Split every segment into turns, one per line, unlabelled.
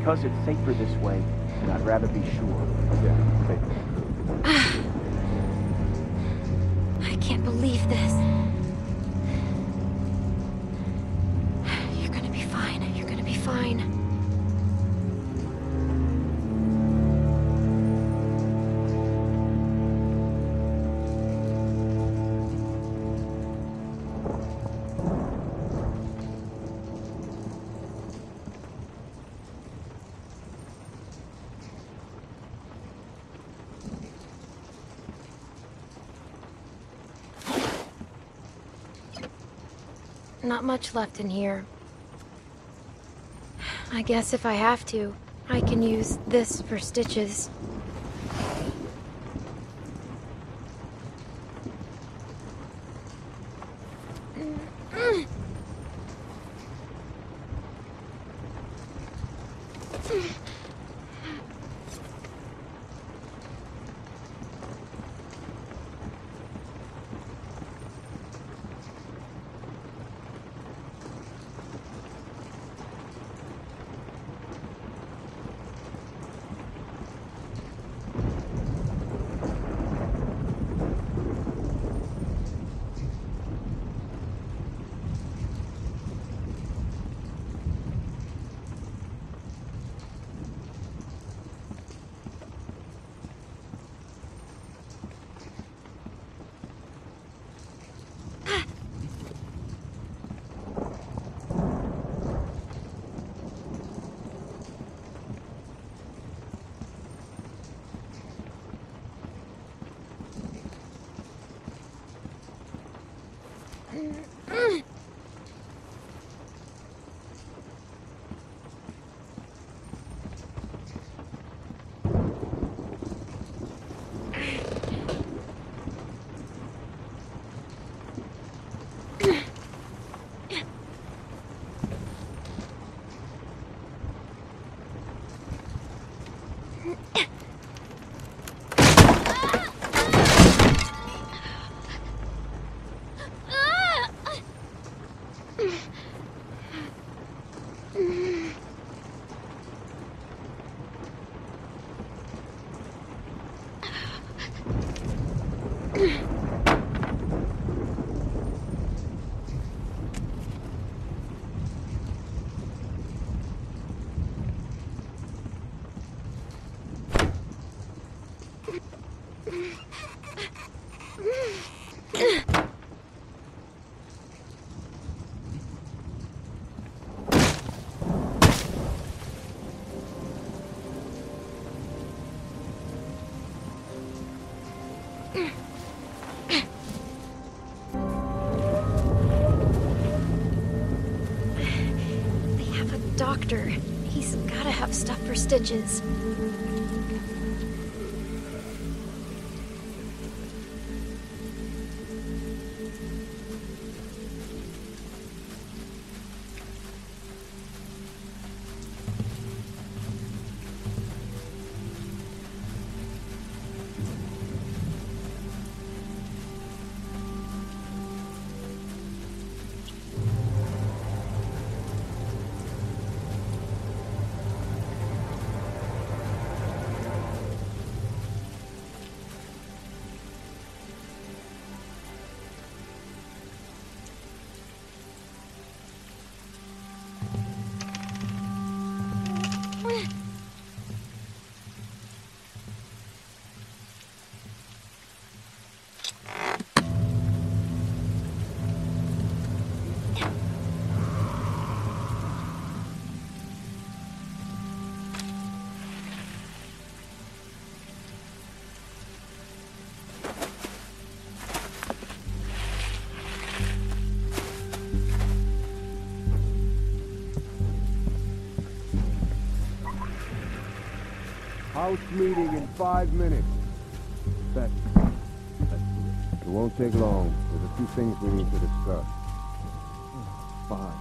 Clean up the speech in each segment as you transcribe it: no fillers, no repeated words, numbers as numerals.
Because it's safer this way, and I'd rather be sure. Yeah, safer.
I can't believe this. You're gonna be fine. You're gonna be fine. Not much left in here. I guess if I have to, I can use this for stitches. Doctor. He's gotta have stuff for stitches.
House meeting in 5 minutes. That's it. It won't take long. There's a few things we need to discuss. Fine.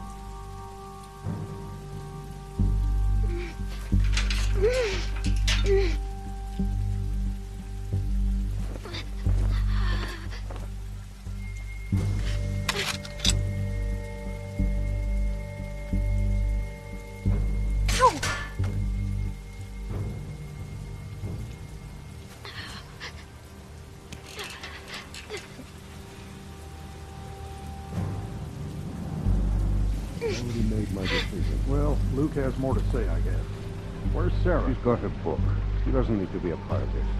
already made my decision.
Well, Luke has more to say, I guess. Where's Sarah?
She's got her book. She doesn't need to be a part of this.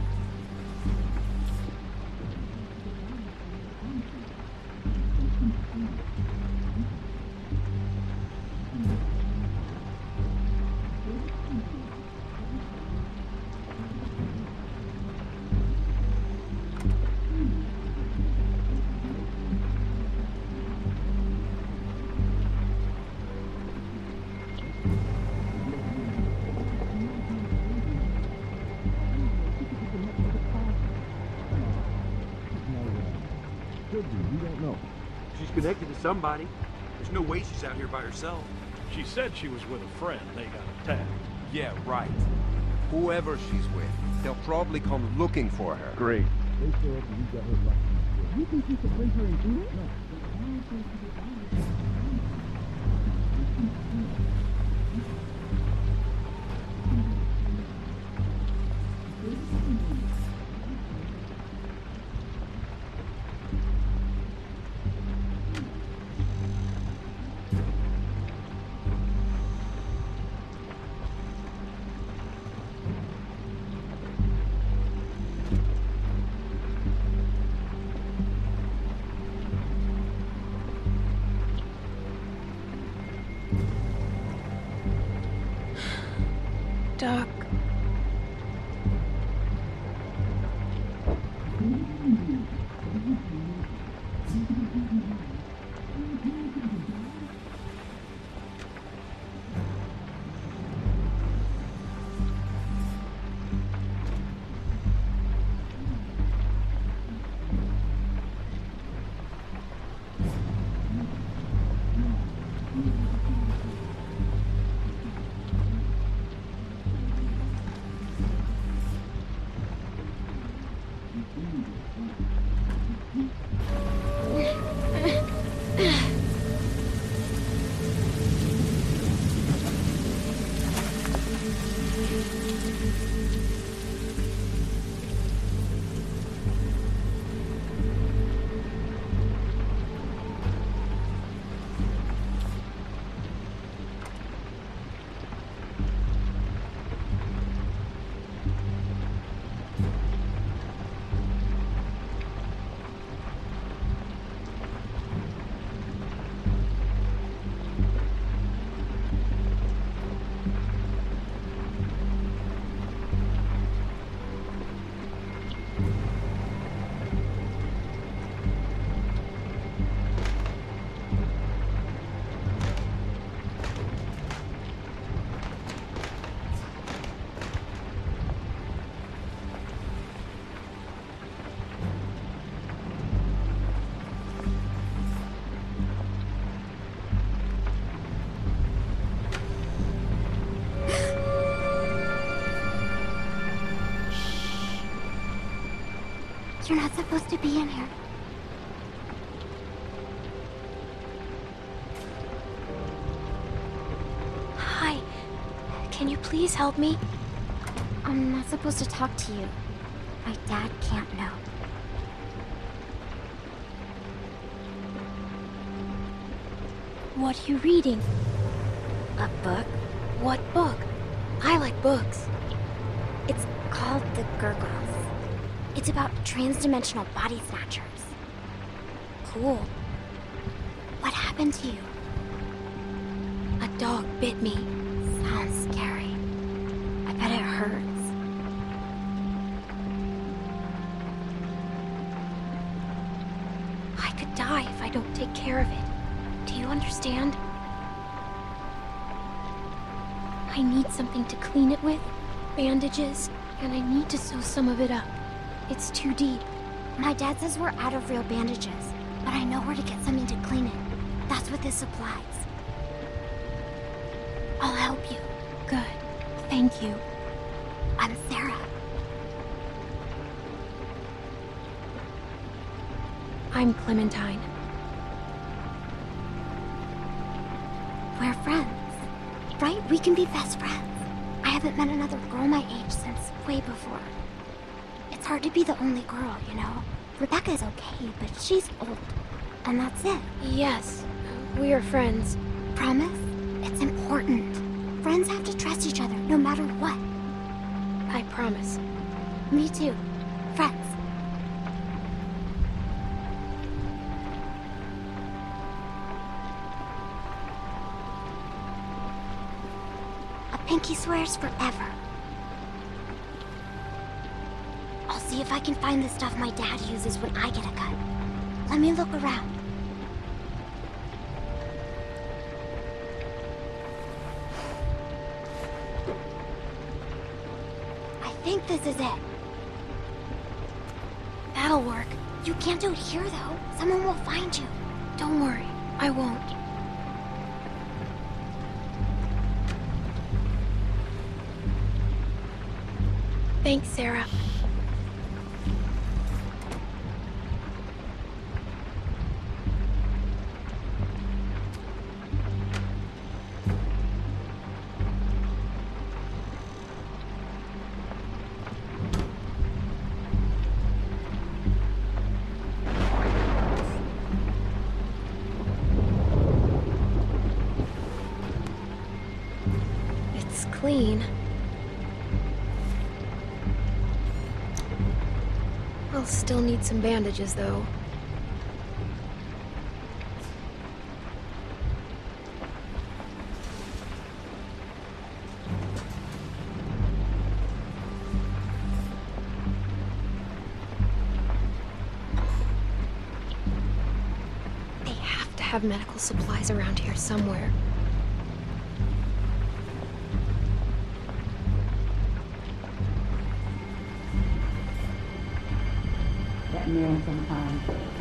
We don't know.
She's connected to somebody. There's no way she's out here by herself.
She said she was with a friend. They got attacked.
Yeah, right.
Whoever she's with, they'll probably come looking for her.
Great.
They said you got her lucky. You think you could bring her in here? No.
Doc. You're not supposed to be in here. Hi. Can you please help me? I'm not supposed to talk to you. My dad can't know. What are you reading? A book? What book? I like books. It's called The Gurgles. It's about transdimensional body snatchers. Cool. What happened to you? A dog bit me. Sounds scary. I bet it hurts. I could die if I don't take care of it. Do you understand? I need something to clean it with, bandages, and I need to sew some of it up. It's too deep. My dad says we're out of real bandages, but I know where to get something to clean it. That's what this supplies. I'll help you. Good. Thank you. I'm Sarah. I'm Clementine. We're friends. Right? We can be best friends. I haven't met another girl my age since way before. It's hard to be the only girl, you know? Rebecca's okay, but she's old. And that's it. Yes, we are friends. Promise? It's important. Friends have to trust each other, no matter what. I promise. Me too. Friends. A pinky swears forever. I'll see if I can find the stuff my dad uses when I get a cut. Let me look around. I think this is it. That'll work. You can't do it here, though. Someone will find you. Don't worry. I won't. Thanks, Sarah. It's clean. I'll still need some bandages, though. They have to have medical supplies around here somewhere.
That man sometimes.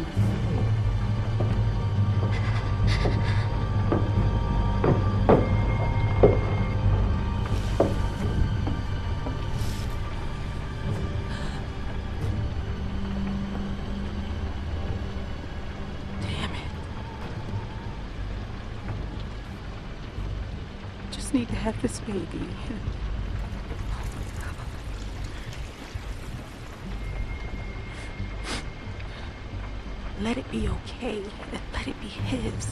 Damn it. Just need to have this baby. Let it be okay. Let it be his.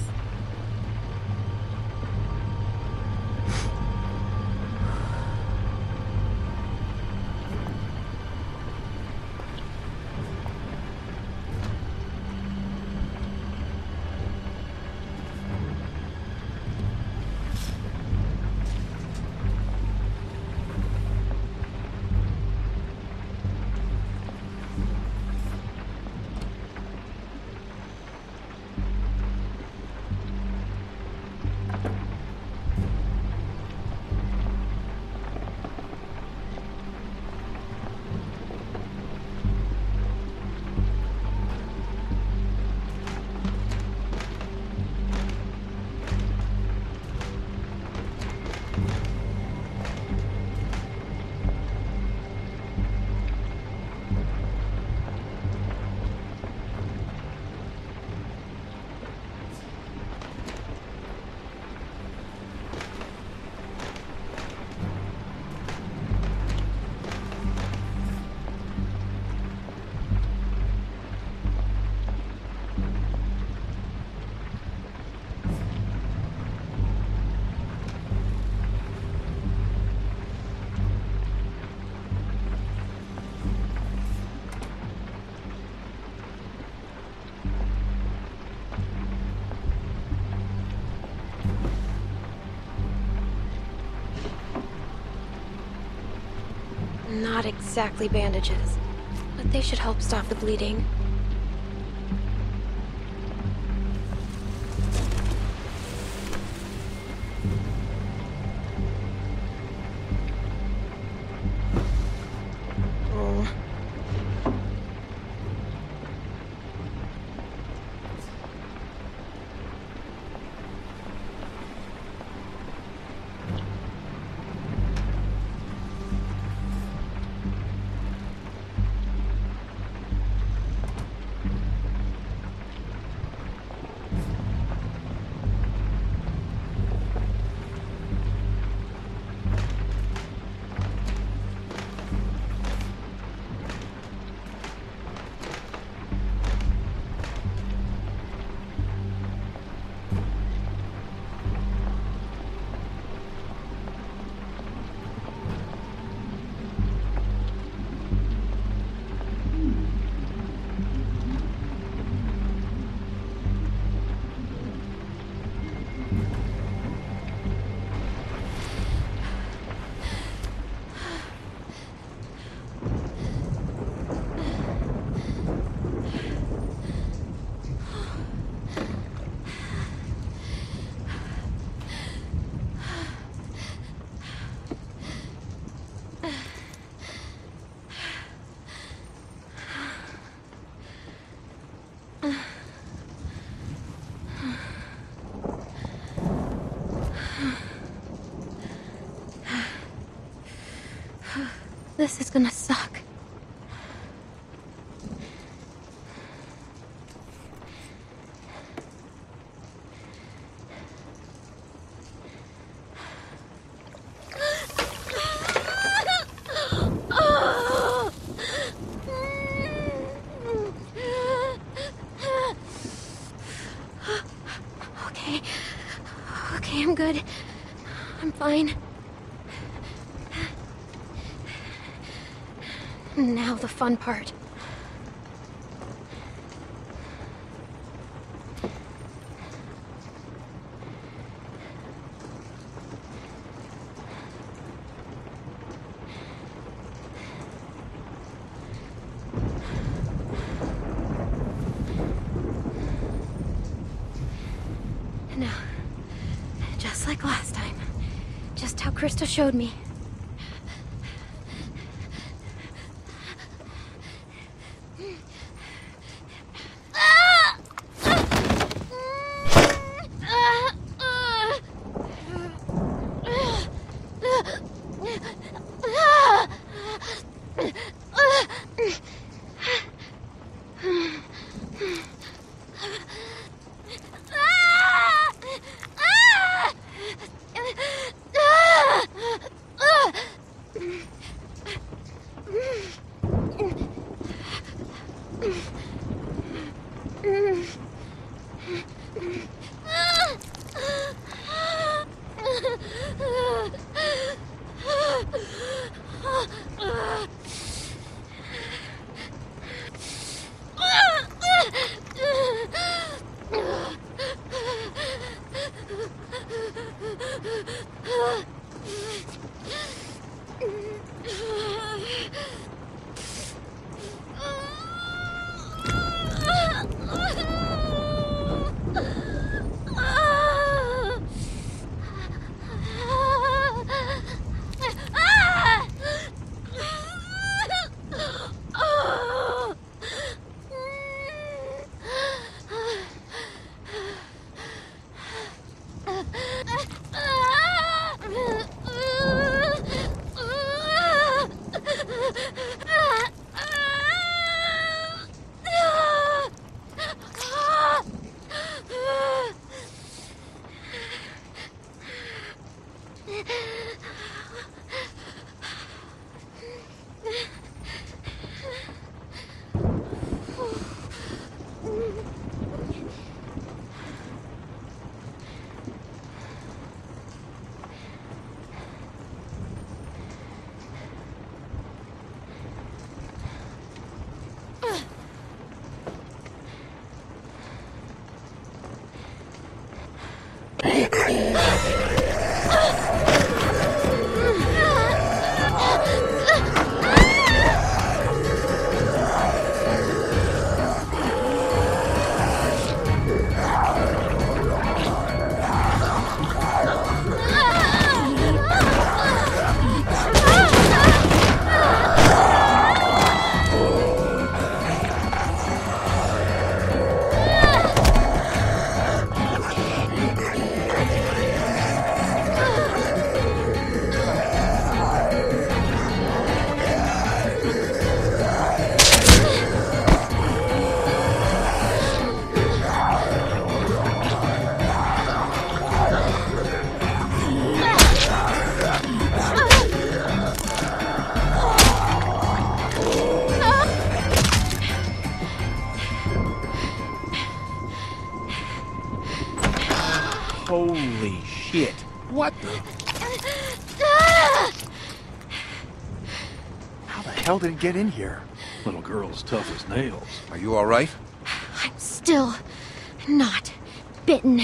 Not exactly bandages, but they should help stop the bleeding. Oh. This is gonna suck. Okay, I'm good. I'm fine. Now the fun part. Now, just like last time. Just how Krista showed me.
Holy shit. What the? How the hell did it get in here?
Little girl's tough as nails.
Are you all right?
I'm still not bitten.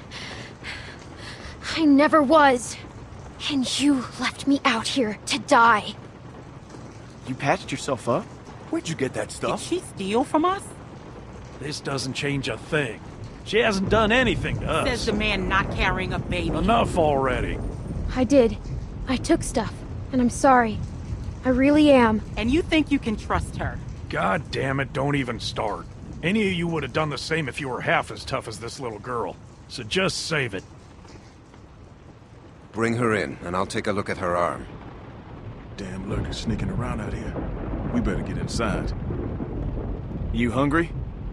I never was. And you left me out here to die.
You patched yourself up? Where'd you get that
Did
stuff?
she steal from us?
This doesn't change a thing. She hasn't done anything to us.
Says the man not carrying a baby.
Enough already.
I did. I took stuff, and I'm sorry. I really am.
And you think you can trust her?
God damn it, don't even start. Any of you would have done the same if you were half as tough as this little girl. So just save it.
Bring her in, and I'll take a look at her arm. Damn lurkers sneaking around out here. We better get inside. You hungry?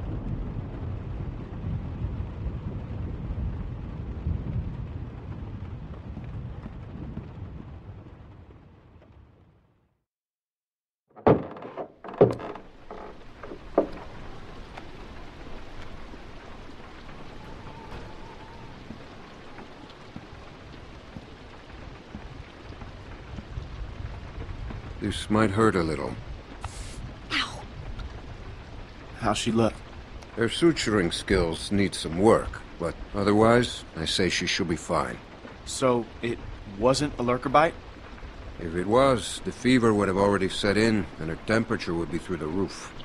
This might hurt a little.
Ow.
How's she look?
Her suturing skills need some work, but otherwise, I say she should be fine.
So, it wasn't a lurker bite?
If it was, the fever would have already set in, and her temperature would be through the roof.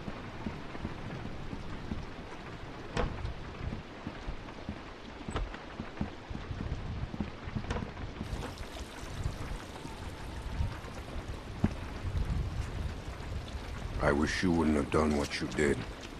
I wish you wouldn't have done what you did.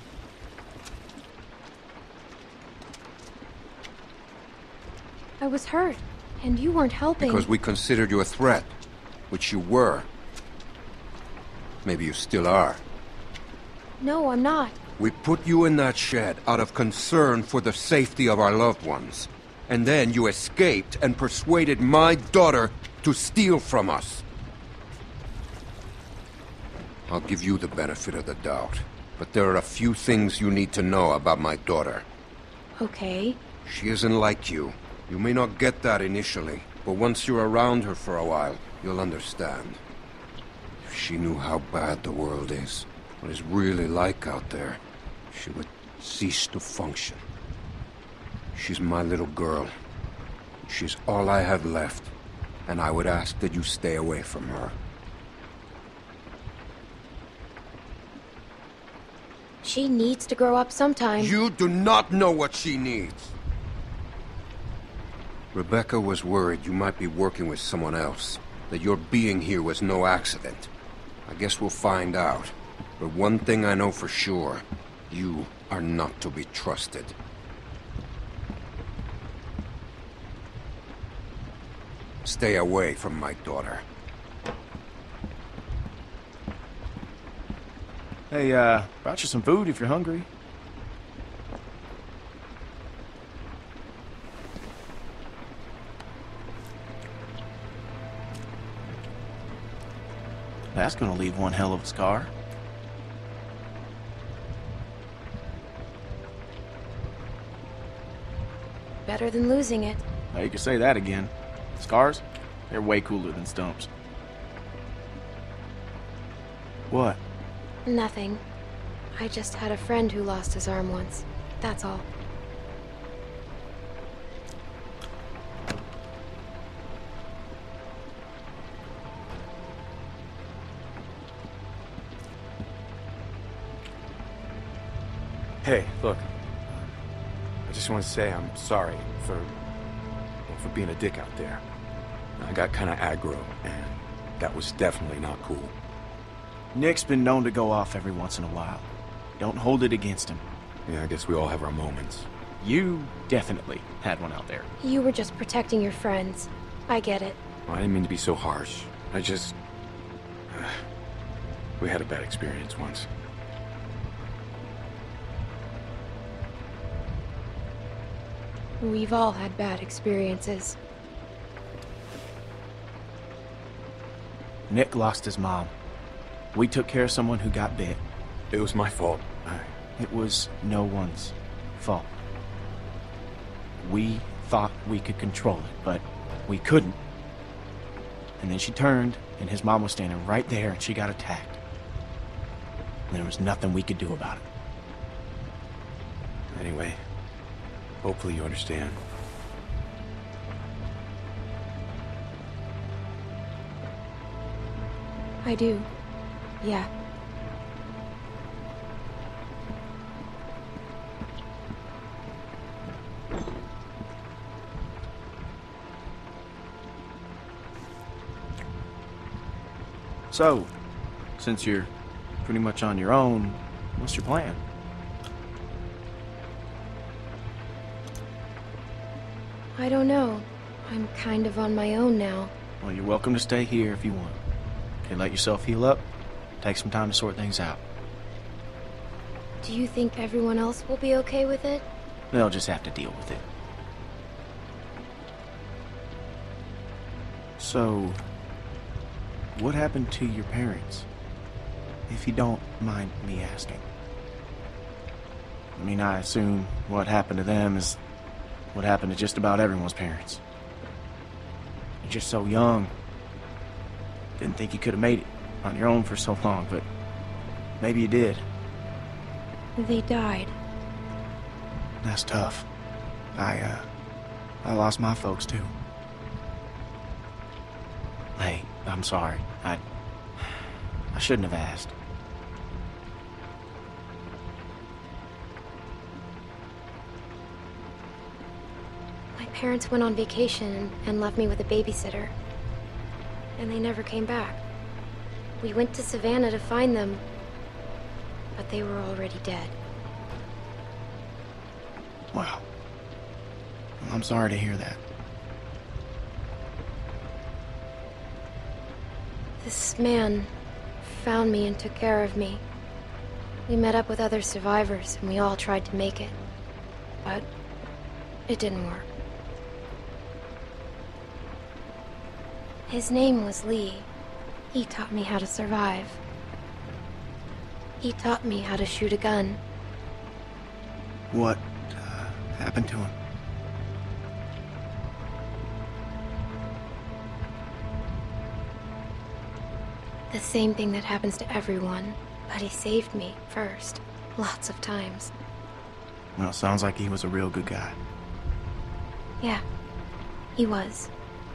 I was hurt, and you weren't helping.
Because we considered you a threat, which you were. Maybe you still are.
No, I'm not.
We put you in that shed out of concern for the safety of our loved ones. And then you escaped and persuaded my daughter to steal from us. I'll give you the benefit of the doubt, but there are a few things you need to know about my daughter.
Okay.
She isn't like you. You may not get that initially, but once you're around her for a while, you'll understand. If she knew how bad the world is, what it's really like out there, she would cease to function. She's my little girl. She's all I have left, and I would ask that you stay away from her.
She needs to grow up sometime.
You do not know what she needs. Rebecca was worried you might be working with someone else, that your being here was no accident. I guess we'll find out. But one thing I know for sure, you are not to be trusted. Stay away from my daughter.
Hey, brought you some food if you're hungry. That's gonna leave one hell of a scar.
Better than losing it.
Now, you can say that again. Scars? They're way cooler than stumps. What?
Nothing. I just had a friend who lost his arm once. That's all.
Hey, look. I just want to say I'm sorry for being a dick out there. I got kind of aggro, and that was definitely not cool.
Nick's been known to go off every once in a while. Don't hold it against him.
Yeah, I guess we all have our moments.
You definitely had one out there.
You were just protecting your friends. I get it.
Well, I didn't mean to be so harsh. I just... we had a bad experience once.
We've all had bad experiences.
Nick lost his mom. We took care of someone who got bit.
It was my fault.
It was no one's fault. We thought we could control it, but we couldn't. And then she turned, and his mom was standing right there, and she got attacked. And there was nothing we could do about it.
Anyway, hopefully you understand.
I do. Yeah.
So, since you're pretty much on your own, what's your plan?
I don't know. I'm kind of on my own now.
Well, you're welcome to stay here if you want. Okay, let yourself heal up. Take some time to sort things out.
Do you think everyone else will be okay with it?
They'll just have to deal with it. So, what happened to your parents? If you don't mind me asking. I mean, I assume what happened to them is what happened to just about everyone's parents. You're just so young. Didn't think you could have made it on your own for so long, but maybe you did.
They died.
That's tough. I lost my folks too. Hey, I'm sorry. I shouldn't have asked.
My parents went on vacation and left me with a babysitter. And they never came back. We went to Savannah to find them, but they were already dead.
Wow. I'm sorry to hear that.
This man found me and took care of me. We met up with other survivors and we all tried to make it. But it didn't work. His name was Lee. He taught me how to survive. He taught me how to shoot a gun.
What happened to him?
The same thing that happens to everyone. But he saved me first. Lots of times.
Well, it sounds like he was a real good guy.
Yeah, he was.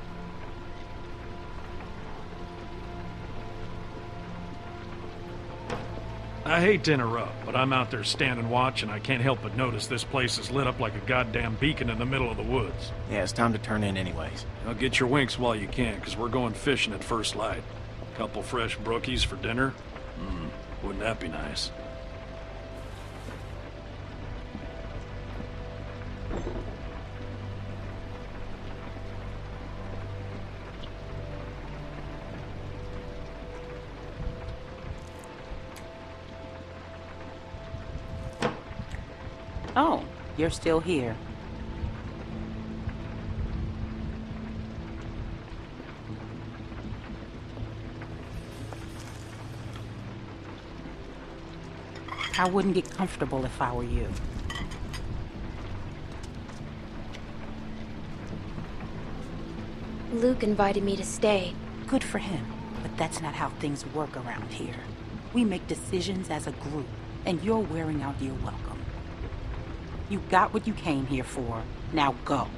I hate to interrupt, but I'm out there standing watch and I can't help but notice this place is lit up like a goddamn beacon in the middle of the woods.
Yeah, it's time to turn in anyways.
Now get your winks while you can, because we're going fishing at first light. Couple fresh brookies for dinner? Wouldn't that be nice?
Oh, you're still here. I wouldn't get comfortable if I were you.
Luke invited me to stay.
Good for him, but that's not how things work around here. We make decisions as a group, and you're wearing out your welcome. You got what you came here for. Now go.